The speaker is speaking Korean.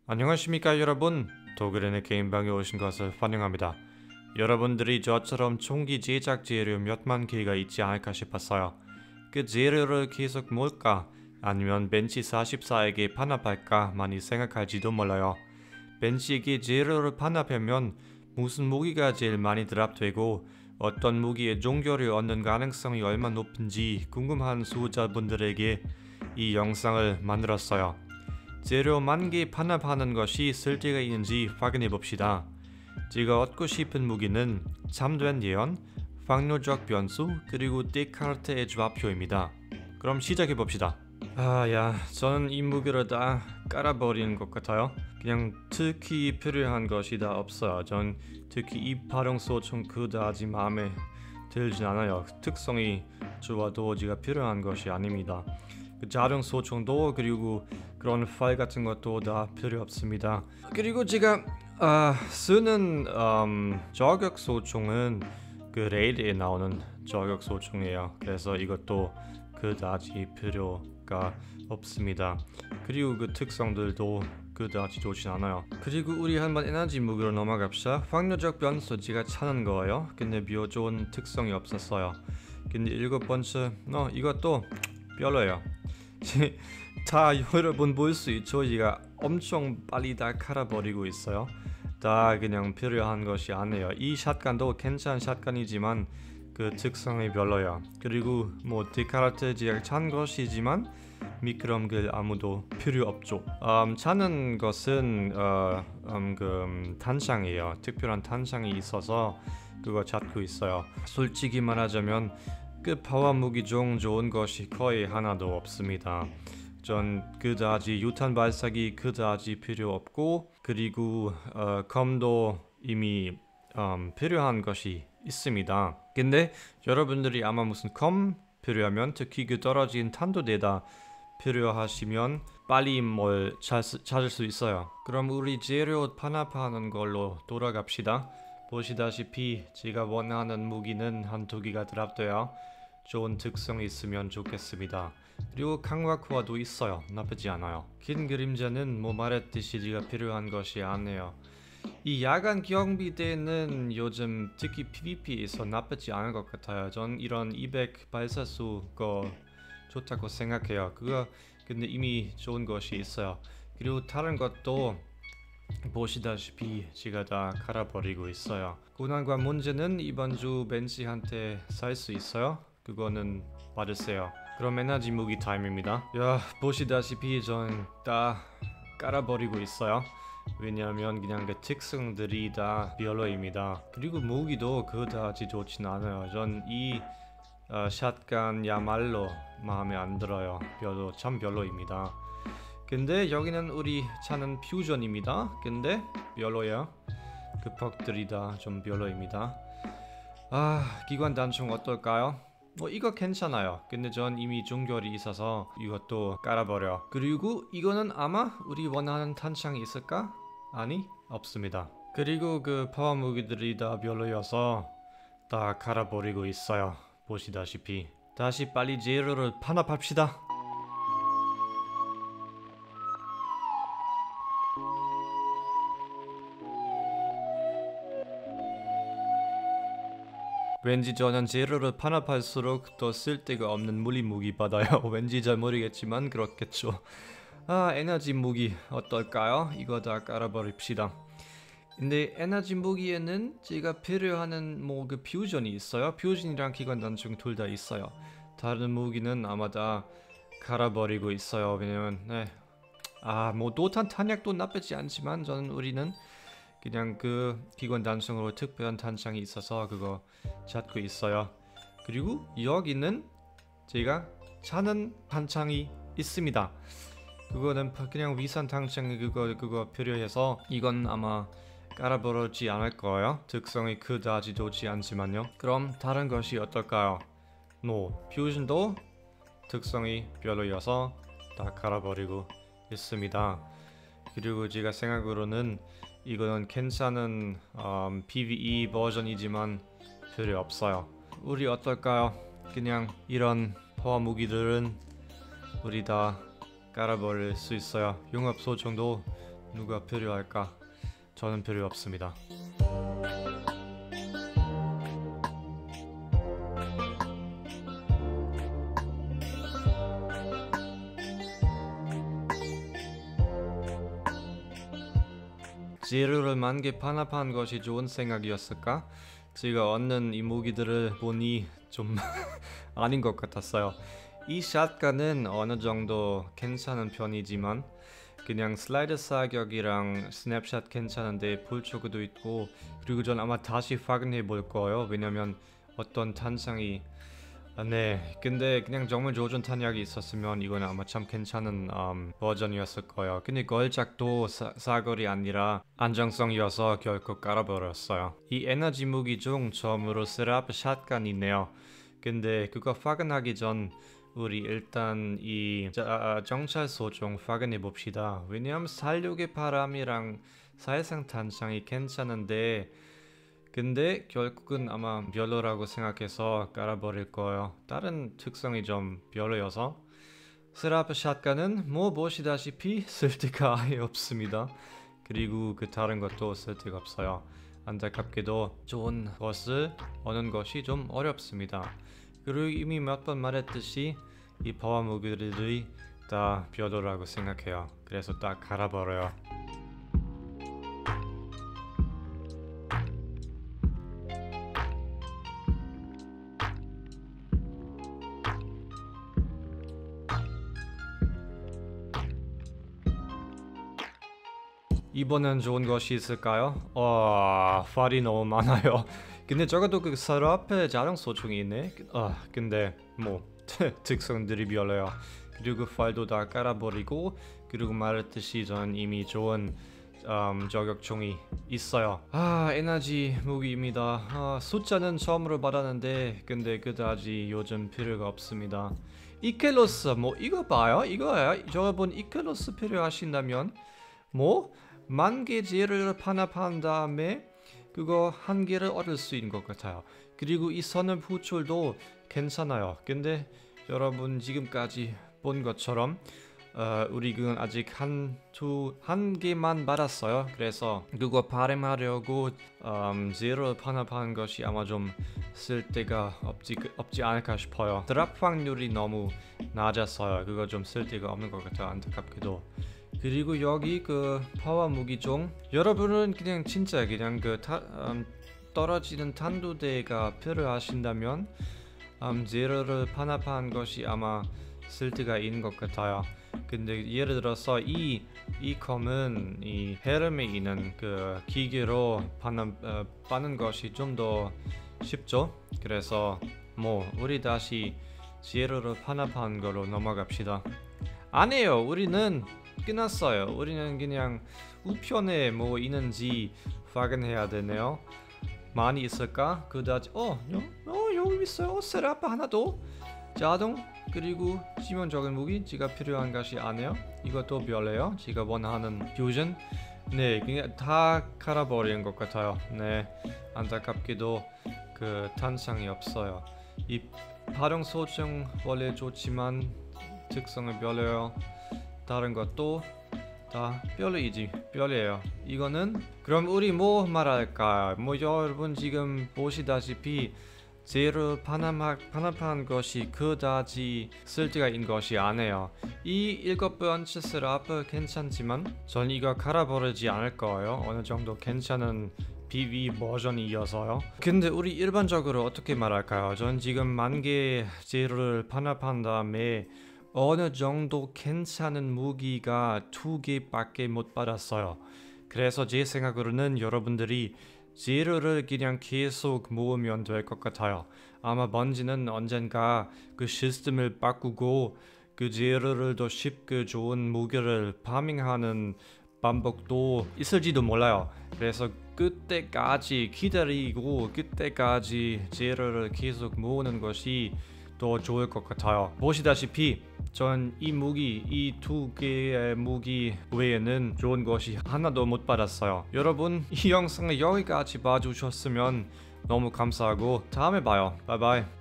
안녕하십니까 여러분. 도그랜의 게임방에 오신 것을 환영합니다. 여러분들이 저처럼 총기 제작 재료 몇만 개가 있지 않을까 싶었어요. 그 재료를 계속 모을까 아니면 벤치 44에게 반납할까 많이 생각할지도 몰라요. 벤치에게 재료를 반납하면 무슨 무기가 제일 많이 드랍되고 어떤 무기의 종교를 얻는 가능성이 얼마나 높은지 궁금한 수호자분들에게 이 영상을 만들었어요. 재료 10,000개 반납하는 것이 쓸데가 있는지 확인해 봅시다. 제가 얻고 싶은 무기는 참된 예언, 확률적 변수, 그리고 데카르트의 좌표입니다. 그럼 시작해 봅시다. 저는 이 무기를 다 깔아버리는 것 같아요. 그냥 특히 필요한 것이 다 없어요. 전 특히 이 발용소총 그다지 마음에 들진 않아요. 특성이 좋아도 제가 필요한 것이 아닙니다. 그 자동 소총도 그리고 그런 파일 같은 것도 다 필요 없습니다. 그리고 제가 쓰는 저격 소총은 그 레이드에 나오는 저격 소총이에요. 그래서 이것도 그다지 필요가 없습니다. 그리고 그 특성들도 그다지 좋진 않아요. 그리고 우리 한번 에너지 무기로 넘어갑시다. 확률적 변수 제가 찾는 거예요. 근데 bio 좋은 특성이 없었어요. 근데 7번째 이것도 별로예요. 다 여러분 볼 수 있죠? 제가 엄청 빨리 다 갈아버리고 있어요. 다 그냥 필요한 것이 아니에요. 이 샷건도 괜찮은 샷건이지만 그 특성이 별로야. 그리고 뭐 데카르트 제가 찬 것이지만 미끄럼길 아무도 필요 없죠. 찾는 것은 탄창이에요. 특별한 탄창이 있어서 그거 찾고 있어요. 솔직히 말하자면 그 파워 무기 중 좋은 것이 거의 하나도 없습니다. 전 그다지 유탄 발사기 그다지 필요 없고 그리고 검도 이미 필요한 것이 있습니다. 근데 여러분들이 아마 무슨 검 필요하면 특히 그 떨어진 탄도대다 필요하시면 빨리 뭘 찾을 수 있어요. 그럼 우리 재료 반납하는 걸로 돌아갑시다. 보시다시피 제가 원하는 무기는 한두 개가 드랍돼요. 좋은 특성이 있으면 좋겠습니다. 그리고 강화 코어도 있어요. 나쁘지 않아요. 긴 그림자는 뭐 말했듯이 제가 필요한 것이 아니에요. 이 야간 경비대는 요즘 특히 PVP에서 나쁘지 않은 것 같아요. 전 이런 200 발사수 거 좋다고 생각해요. 그거 근데 이미 좋은 것이 있어요. 그리고 다른 것도 보시다시피 제가 다 갈아버리고 있어요. 고난과 문제는 이번 주 벤치한테 살 수 있어요. 그거는 받으세요. 그럼 에너지 무기 타임입니다. 보시다시피 전 다 깔아버리고 있어요. 왜냐하면 그냥 그 특성들이 다 별로입니다. 그리고 무기도 그다지 좋진 않아요. 전 이 샷건야말로 마음에 안 들어요. 참 별로입니다. 근데 여기는 우리 차는 퓨전입니다. 근데 별로예요. 그 퍽들이 다 좀 별로입니다. 기관 단총 어떨까요? 이거 괜찮아요. 근데 전 이미 종결이 있어서 이것도 깔아버려. 그리고 이거는 아마 우리 원하는 탄창이 있을까? 아니, 없습니다. 그리고 그 파워 무기들이 다 별로여서 다 갈아버리고 있어요. 보시다시피. 다시 빨리 재료를 반납합시다. 왠지 저는 재료를 반납할수록 더 쓸데가 없는 물리 무기 받아요. 왠지 잘 모르겠지만 그렇겠죠. 에너지 무기 어떨까요? 이거 다 깔아버립시다. 근데 에너지 무기에는 제가 필요한 그 퓨전이 있어요. 퓨전이랑 기관 단총 둘 다 있어요. 다른 무기는 아마 다 갈아버리고 있어요. 왜냐면 노탄 탄약도 나쁘지 않지만 우리는 그냥 그 기관 단총으로 특별한 탄창이 있어서 그거 찾고 있어요. 그리고 여기는 제가 찾는 탄창이 있습니다. 그거는 그냥 위산 탄창이 그거 필요해서 이건 아마 깔아버리지 않을 거예요. 특성이 그다지 좋지 않지만요. 그럼 다른 것이 어떨까요? 퓨전도 특성이 별로여서 다 갈아버리고 있습니다. 그리고 제가 생각으로는 이거는 괜찮은 PVE 버전이지만 필요 없어요. 우리 어떨까요? 그냥 이런 파워 무기들은 우리 다 깔아버릴 수 있어요. 융합 소총도 누가 필요할까? 저는 필요 없습니다. 재료를 만개 반납한 것이 좋은 생각이었을까? 제가 얻는 이 무기들을 보니 좀 아닌 것 같았어요. 이 샷건은 어느 정도 괜찮은 편이지만 그냥 슬라이드 사격이랑 스냅샷 괜찮은데 불초그도 있고, 그리고 전 아마 다시 확인해 볼 거예요. 왜냐면 어떤 탄창이 네, 근데 그냥 정말 좋은 탄약이 있었으면 이건 아마 참 괜찮은 버전이었을 거예요. 근데 걸작도 사거리 아니라 안정성이어서 결국 깔아버렸어요. 이 에너지 무기 중 처음으로 스랍 샷건이네요. 근데 그거 확인하기 전 우리 일단 이 정찰소 좀 확인해 봅시다. 왜냐면 살육의 바람이랑 사해상 탄창이 괜찮은데, 근데 결국은 아마 별로라고 생각해서 깔아버릴 거예요. 다른 특성이 좀 별로여서. 스라프 샷건은 뭐 보시다시피 쓸데가 아예 없습니다. 그리고 그 다른 것도 쓸데가 없어요. 안타깝게도 좋은 것을 얻는 것이 좀 어렵습니다. 그리고 이미 몇 번 말했듯이 이 파워 무기들이 다 별로라고 생각해요. 그래서 딱 갈아버려요. 이번엔 좋은 것이 있을까요? 활이 너무 많아요. 근데 적어도 그 서로 앞에 자동 소총이 있네. 근데 뭐 특성들이 별로요. 그리고 활도 다 깔아버리고, 그리고 말했듯이 저는 이미 좋은 저격총이 있어요. 에너지 무기입니다. 숫자는 처음으로 받았는데 근데 그다지 요즘 필요가 없습니다. 이켈로스 뭐 이거 봐요. 이거야. 여러분 이켈로스 필요하신다면 뭐 만개 재료를 반납한 다음에 그거 한 개를 얻을 수 있는 것 같아요. 그리고 이 선을 후출도 괜찮아요. 근데 여러분 지금까지 본 것처럼 우리 그건 아직 한 개만 받았어요. 그래서 그거 발행하려고 재료를 반납하는 것이 아마 좀 쓸데가 없지 않을까 싶어요. 드랍 확률이 너무 낮았어요. 그거 좀 쓸데가 없는 것 같아요. 안타깝게도. 그리고 여기 그 파워 무기종, 여러분은 그냥 진짜 그냥 그 떨어지는 탄두대가 필요하신다면 재료를 반납한 것이 아마 쓸데가 있는 것 같아요. 근데 예를 들어서 이 컴은 이 헤름에 있는 그 기계로 받는 것이 좀 더 쉽죠. 그래서 뭐 우리 다시 재료를 반납한 거로 넘어갑시다. 아니에요. 우리는 끝났어요. 우리는 그냥 우편에 뭐 있는지 확인해야 되네요. 많이 있을까? 그다지 여기 있어요. 셋업 하나 더. 자동 그리고 치명적인 무기 제가 필요한 것이 아니에요. 이것도 별로예요. 제가 원하는 퓨전. 네, 그냥 다 갈아버리는 것 같아요. 네, 안타깝게도 그 탄창이 없어요. 이 발용 소총 원래 좋지만 특성은 별로예요. 다른 것도 다 별로예요. 이거는 그럼 우리 뭐 말할까? 뭐 여러분 지금 보시다시피 재료 반납한 것이 그다지 쓸데가 있는 것이 아니에요. 이 7번째 스랍 괜찮지만 전 이거 갈아버리지 않을 거예요. 어느 정도 괜찮은 BB 버전이어서요. 근데 우리 일반적으로 어떻게 말할까요? 전 지금 만개 재료를 반납한 다음에 어느 정도 괜찮은 무기가 2개밖에 못 받았어요. 그래서 제 생각으로는 여러분들이 재료를 그냥 계속 모으면 될 것 같아요. 아마 번지는 언젠가 그 시스템을 바꾸고 그 재료를 더 쉽게 좋은 무기를 파밍하는 방법도 있을지도 몰라요. 그래서 그때까지 기다리고 그때까지 재료를 계속 모으는 것이 더 좋을 것 같아요. 보시다시피 전 이 2개의 무기 외에는 좋은 것이 하나도 못 받았어요. 여러분 이 영상을 여기까지 봐주셨으면 너무 감사하고 다음에 봐요. 바이바이.